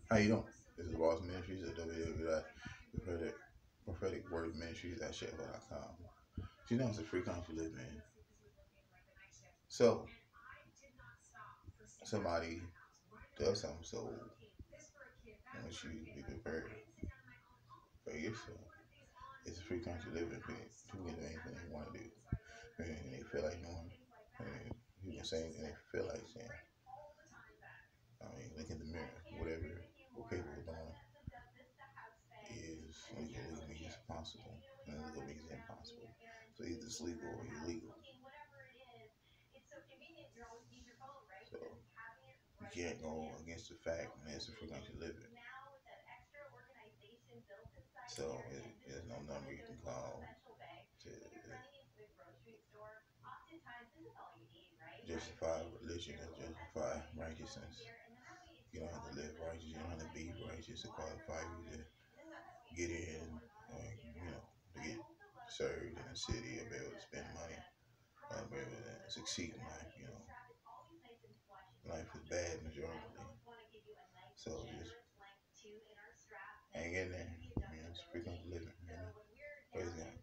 How you doing? This is Boss Ministries at Prophetic Word Ministries at Sheffield.com. You know it's a free country you live in. So somebody does something, so I want you to be prepared for yourself. It's a free country you live in. People can do anything they want to do. Anything they feel like doing. And you can say anything they feel like saying. I mean, look in the mirror. What people are doing is legally means possible, and illegal means impossible. So either it's legal or illegal. So you can't go against the fact, and it's a free country you live in. So there's no number you can call to justify religion or justify righteousness. You don't have to live righteous. You don't have to be righteous to qualify you to get in, to get served in a city or be able to spend money or be able to succeed in life. Life is bad majority. So just hang in there. It's free country living. Praise God.